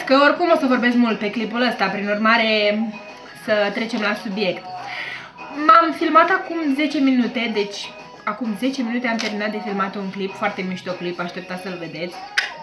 că oricum o să vorbesc mult pe clipul ăsta, prin urmare să trecem la subiect. M-am filmat acum 10 minute, deci acum 10 minute am terminat de filmat un clip, foarte mișto clip, așteptați să-l vedeți.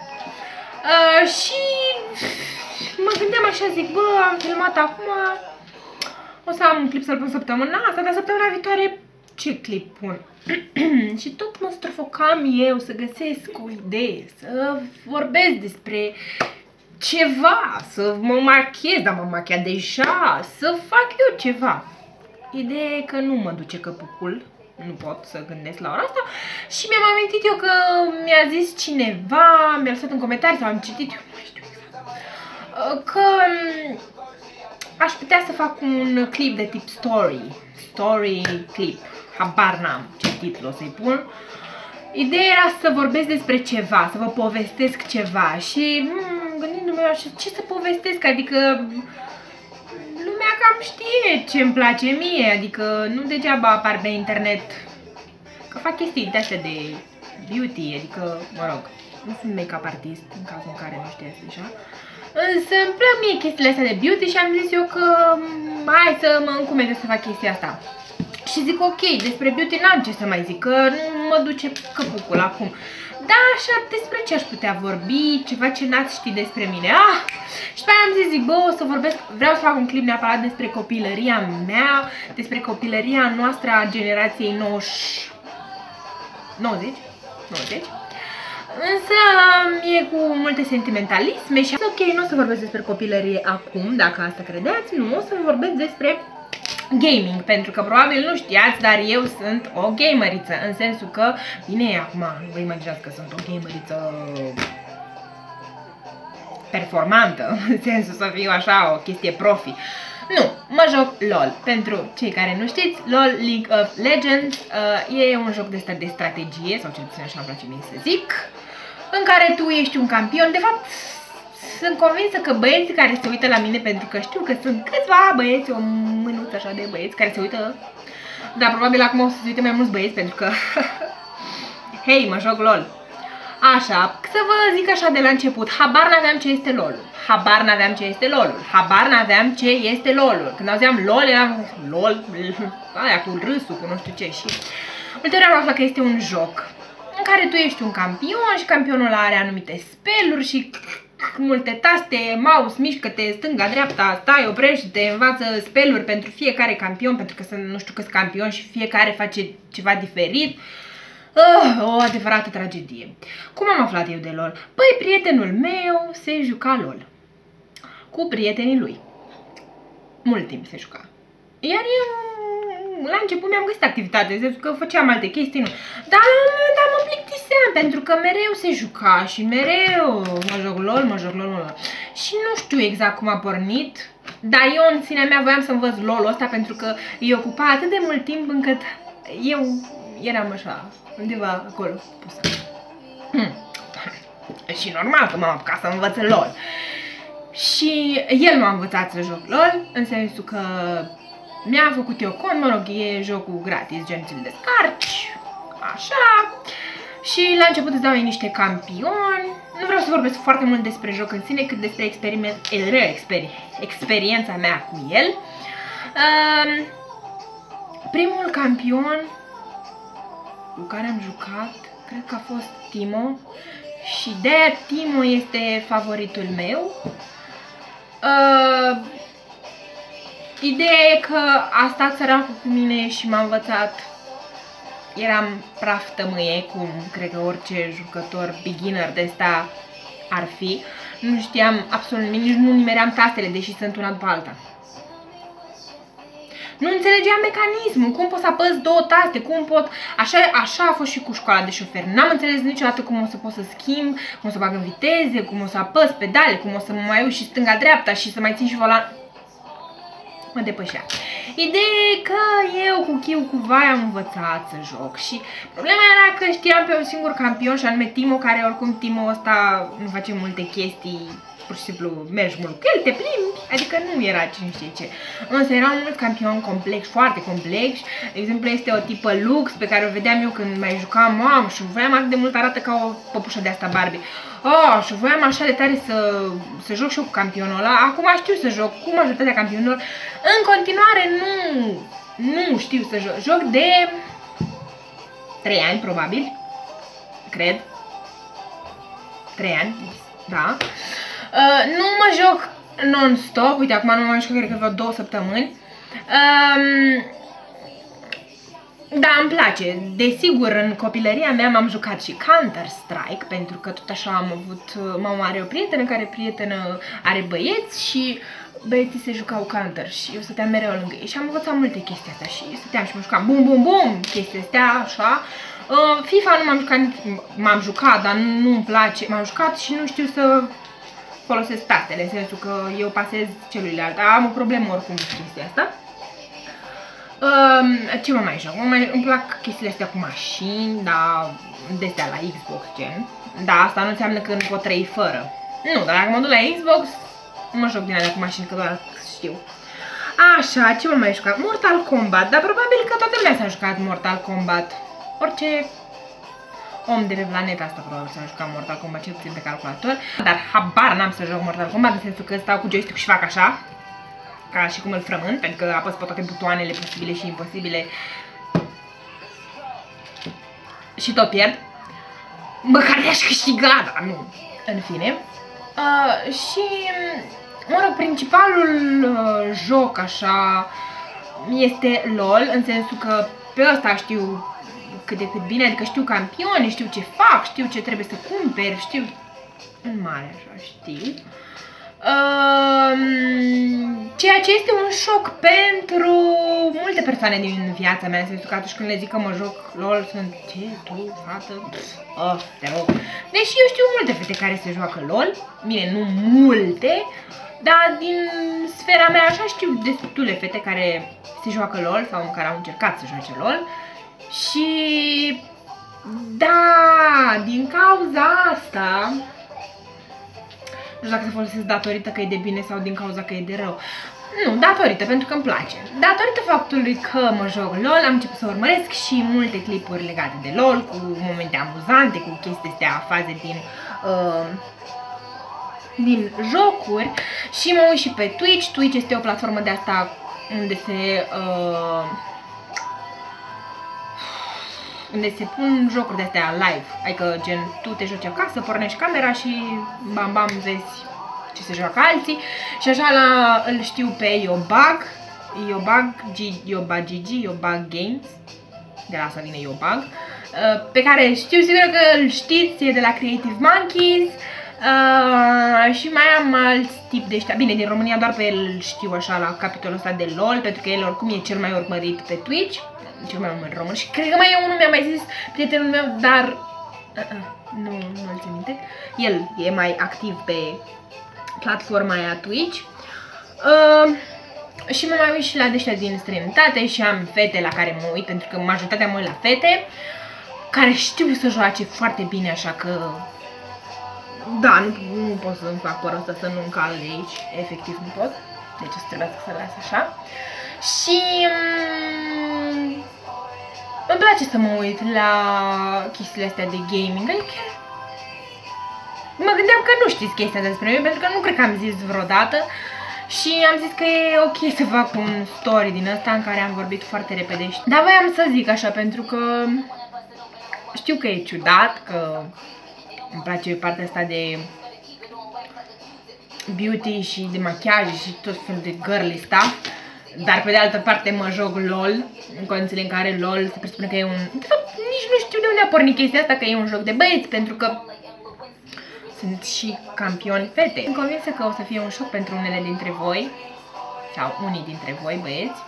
Și mă gândeam așa, zic, bă, am filmat acum, o să am un clip să-l pun săptămâna asta, dar săptămâna viitoare ce clip pun? Și tot mă strofocam eu să găsesc o idee, să vorbesc despre ceva, să mă machez, dar m-am machiat deja, să fac eu ceva. Ideea e că nu mă duce căpucul, nu pot să gândesc la ora asta și mi-am amintit eu că mi-a zis cineva, mi-a lăsat în comentarii sau am citit, eu nu mai știu exact, că aș putea să fac un clip de tip story clip, habar n-am ce titlu o să-i pun. Ideea era să vorbesc despre ceva, să vă povestesc ceva și gândindu-mă așa, ce să povestesc, adică lumea cam știe ce îmi place mie, adică nu degeaba apar pe internet că fac chestii de astea de beauty, adică, mă rog, nu sunt make-up artist în cazul în care nu știați deja. Însă îmi plac mie chestiile astea de beauty și am zis eu că hai să mă încumete să fac chestia asta. Și zic ok, despre beauty n-am ce să mai zic, că nu mă duce căpucul acum. Da, așa, despre ce aș putea vorbi, ceva ce n-ați ști despre mine. Și pe aia am zis, zic, bă, o să vorbesc, vreau să fac un clip neapărat despre copilăria mea, despre copilăria noastră a generației 90. Însă e cu multe sentimentalisme și ok, nu o să vorbesc despre copilărie acum, dacă asta credeți, nu, o să vorbesc despre gaming, pentru că probabil nu știați, dar eu sunt o gameriță, în sensul că, bine, acum vă imaginați că sunt o gameriță performantă, în sensul să fiu așa, o chestie profi. Nu, mă joc LOL. Pentru cei care nu știți, LOL, League of Legends, e un joc de strategie, sau cel puțin așa îmi place mie să zic, în care tu ești un campion. De fapt, sunt convinsă că băieții care se uită la mine, pentru că știu că sunt câțiva băieți, o mânuță așa de băieți care se uită, dar probabil acum o să se uite mai mulți băieți, pentru că, hei, mă joc LOL. Așa, să vă zic așa de la început, habar n-aveam ce este LOL-ul, habar n-aveam ce este LOL-ul, habar n-aveam ce este LOL-ul. Când auzeam LOL, eram LOL, aia cu râsul, cu nu știu ce, și ulterior am aflat că este un joc în care tu ești un campion și campionul are anumite spell-uri și multe taste, mouse, mișcă-te stânga-dreapta, stai, oprește-te, învață spell-uri pentru fiecare campion, pentru că sunt nu știu câți campioni și fiecare face ceva diferit. O adevărată tragedie. Cum am aflat eu de LOL? Păi, prietenul meu se juca LOL cu prietenii lui. Mult timp se juca. Iar eu, la început mi-am găsit activitate, zic că făceam alte chestii, nu. Dar la un moment dat mă plictiseam, pentru că mereu se juca și mereu mă joc LOL, mă joc LOL. Și nu știu exact cum a pornit, dar eu în sinea mea voiam să învăț LOL-ul ăsta pentru că îi ocupa atât de mult timp încât eu eram așa, undeva acolo pusă. Și normal că m-am apucat să învăț LOL. Și el m-a învățat să joc LOL, în sensul că mi-a făcut eu cont, mă rog, e jocul gratis, gen ți-l descarci, așa. Și la început îți dau ei niște campioni. Nu vreau să vorbesc foarte mult despre joc în sine, cât despre experiența mea cu el. Primul campion cu care am jucat, cred că a fost Timo. Și de-aia Timo este favoritul meu. Ideea e că a stat săracul cu mine și m-a învățat. Eram praf tămâie, cum cred că orice jucător beginner de ăsta ar fi. Nu știam absolut nimic, nici nu nimeream tastele, deși sunt una după alta. Nu înțelegeam mecanismul, cum pot să apăs două taste, cum pot... Așa a fost și cu școala de șofer. N-am înțeles niciodată cum o să pot să schimb, cum o să bag în viteze, cum o să apăs pedale, cum o să mă mai uit și stânga-dreapta și să mai țin și volan. Mă depășea. Ideea e că eu cu chiu cu vai am învățat să joc și problema era că știam pe un singur campion și anume Timo, care oricum Timo ăsta nu face multe chestii pur și simplu mergi mult cu el, te plimbi, adică nu era cine știe ce. Însă erau mulți campioni complexi, foarte complexi. De exemplu, este o tipă Lux pe care o vedeam eu când mai jucam, mamă, și voiam atât de mult, arată ca o păpușă de asta Barbie. Oh, și voiam așa de tare să joc și eu cu campionul ăla. Acum știu să joc cu majoritatea campionilor. În continuare nu știu să joc. Joc de 3 ani, probabil. Cred. 3 ani, da. Nu mă joc non-stop. Uite, acum nu mă joc, cred că vreo 2 săptămâni. Da, îmi place. Desigur, în copilăria mea m-am jucat și Counter-Strike, pentru că tot așa am avut, mama are o prietenă care are băieți și băieții se jucau Counter și eu stăteam mereu lângă ei și am învățat multe chestii astea și stăteam și mă jucam bum bum bum, chestia astea, așa. FIFA nu m-am jucat, dar nu-mi place, m-am jucat și nu știu să folosesc tastele, în sensul că eu pasez celuilalt, am o problemă oricum cu chestia asta. Ce mă mai joc? Îmi plac chestiile astea cu mașini, dar de-astea la Xbox, gen. Da, asta nu înseamnă că nu pot trăi fără. Nu, dar dacă mă duc la Xbox, mă joc din alea cu mașini, că doar știu. Așa, ce mă mai jucat? Mortal Kombat, dar probabil că toată lumea s-a jucat Mortal Kombat. Orice om de pe planeta asta probabil s-a jucat Mortal Kombat, cel puțin pe calculator. Dar habar n-am să joc Mortal Kombat, în sensul că stau cu joystick și fac așa. Ca și cum îl frământ, pentru că apăs pe toate butoanele posibile și imposibile și tot pierd. Măcar de-aș câștiga, dar nu. În fine. Și, mă rog, principalul joc, așa, este LOL, în sensul că pe ăsta știu cât de cât bine, adică știu campioni, știu ce fac, știu ce trebuie să cumperi, știu în mare, așa, știu. Ceea ce este un șoc pentru multe persoane din viața mea, în sensul că atunci când le zic că mă joc LOL, sunt ce, tu, fată, te rog. Deși eu știu multe fete care se joacă LOL, bine, nu multe, dar din sfera mea așa știu destule fete care se joacă LOL sau care au încercat să joace LOL. Și da, din cauza asta, nu știu dacă să folosesc datorită că e de bine sau din cauza că e de rău. Nu, datorită, pentru că îmi place. Datorită faptului că mă joc LOL, am început să urmăresc și multe clipuri legate de LOL, cu momente amuzante, cu chestii astea, faze din jocuri. Și mă uit și pe Twitch. Twitch este o platformă de asta unde se pun jocuri de astea live, adică gen tu te joci acasă, pornești camera și bam bam vezi ce se joacă alții. Și așa îl știu pe Yobag Games, de la asta vine Yobag, pe care știu sigur că îl știți, e de la Creative Monkeys. Și mai am alți tip de ăștia, bine, din România doar pe el știu așa la capitolul ăsta de LOL, pentru că el oricum e cel mai urmărit pe Twitch, cel mai urmărit român. Și cred că mai e unul, mi-a mai zis prietenul meu, dar nu-l țin minte. El e mai activ pe platforma aia Twitch. Și mă mai uit și la deștia din străinătate și am fete la care mă uit, pentru că majoritatea mă uit la fete care știu să joace foarte bine, așa că da, nu pot să-mi fac părul ăsta să nu-mi cal de aici, efectiv nu pot, deci o să trebuiască să las așa. Și îmi place să mă uit la chestiile astea de gaming, adică mă gândeam că nu știți chestia despre mine, pentru că nu cred că am zis vreodată. Și am zis că e ok să fac un story din ăsta în care am vorbit foarte repede. Dar voiam să zic așa, pentru că știu că e ciudat, că îmi place partea asta de beauty și de machiaje și tot felul de girly stuff. Dar pe de altă parte mă joc LOL, în condițiile în care LOL se presupune că e un... De fapt, nici nu știu de unde a pornit chestia asta, că e un joc de băieți, pentru că sunt și campioni fete. Sunt convinsă că o să fie un șoc pentru unele dintre voi, sau unii dintre voi, băieți.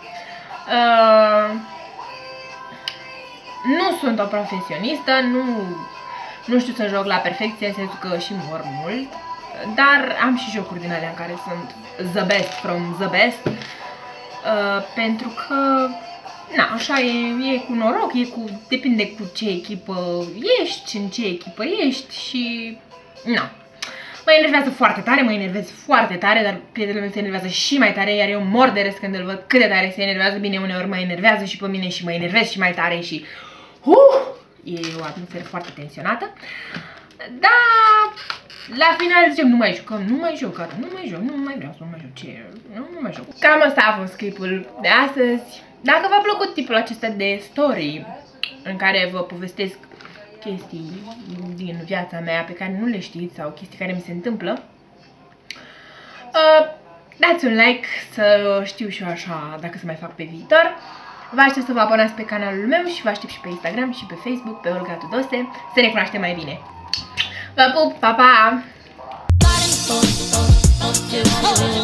Nu sunt o profesionistă, nu știu să joc la perfecție, în sensul că și mor mult, dar am și jocuri din alea în care sunt the best from the best, pentru că, na, așa e cu noroc, depinde cu ce echipă ești, în ce echipă ești și, na. Mă enervează foarte tare, mă enervez foarte tare, dar prietenul meu se enervează și mai tare, iar eu mor de râs când îl văd cât de tare se enervează. Bine, uneori mă enervează și pe mine și mă enervez și mai tare și... e o atmosferă foarte tensionată. Dar la final zicem, nu mai jucăm, nu mai joc, nu mai vreau să nu mai joc, nu mai joc. Cam asta a fost clipul de astăzi. Dacă v-a plăcut tipul acesta de story în care vă povestesc chestii din viața mea pe care nu le știți sau chestii care mi se întâmplă, dați un like să știu și eu așa dacă să mai fac pe viitor. Vă aștept să vă abonați pe canalul meu și vă aștept și pe Instagram și pe Facebook, pe Olga Tudose, să ne cunoaștem mai bine. Vă pup, pa, pa!